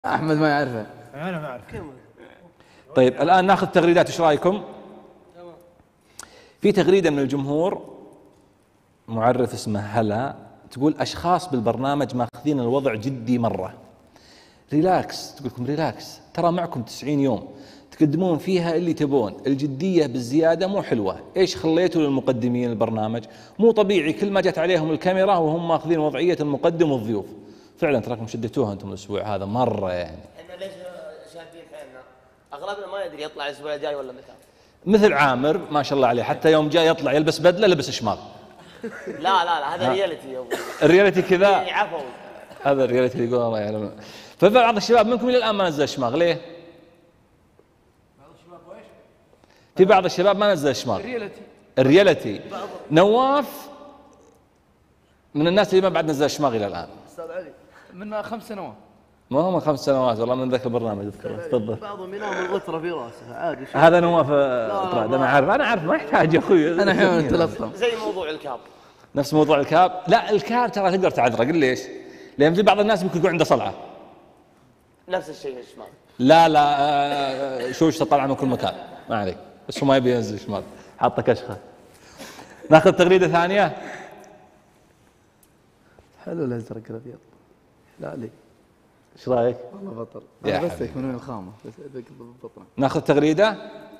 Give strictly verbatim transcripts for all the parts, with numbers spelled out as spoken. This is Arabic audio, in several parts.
احمد ما يعرفه. انا ما اعرف. طيب الان ناخذ تغريدات، ايش رايكم؟ في تغريده من الجمهور، معرف اسمه هلا، تقول اشخاص بالبرنامج ماخذين الوضع جدي مره. ريلاكس، تقول لكم ريلاكس، ترى معكم تسعين يوم تقدمون فيها اللي تبون، الجديه بالزياده مو حلوه، ايش خليتوا للمقدمين البرنامج؟ مو طبيعي كل ما جت عليهم الكاميرا وهم ماخذين وضعيه المقدم والضيوف. فعلا تراكم شدتوها انتم الاسبوع هذا مره يعني. احنا ليش شادين حيلنا؟ اغلبنا ما يدري يطلع الاسبوع الجاي ولا متى. مثل عامر ما شاء الله عليه، حتى يوم جاء يطلع يلبس بدله لبس شماغ. لا لا لا هذا رياليتي يا ابوي. الرياليتي كذا. عفوي. هذا الرياليتي اللي يقول الله يعلم. فبعض الشباب منكم الى الان ما نزل شماغ، ليه؟ في بعض الشباب ما نزل شماغ. الرياليتي. الرياليتي. نواف من الناس اللي ما بعد نزل شماغ الى الان. استاذ علي من خمس سنوات. ما هم خمس سنوات والله من ذاك البرنامج اذكر. تفضل. بعضهم ينام الغتره في راسه عادي. هذا نواف طراد، انا عارف انا عارف ما يحتاج يا اخوي. انا الحين تلطم. زي موضوع الكاب. نفس موضوع الكاب. لا الكاب ترى تقدر تعذره، قل ليش؟ لان في بعض الناس ممكن يكون عنده صلعه. نفس الشيء الشمال. لا لا شوش تطلع من كل مكان، ما عليك، بس هو ما يبي ينزل شمال، حاطه كشخه. ناخذ تغريده ثانيه. حلو الازرق الابيض. لا علي. ايش رايك؟ والله بطل. يا انا بس حبيبي. من وين الخامه بس بطنه. ناخذ تغريده.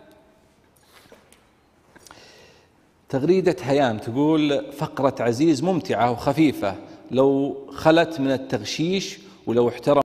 تغريده هيام تقول فقره عزيز ممتعه وخفيفه، لو خلت من التغشيش ولو احترم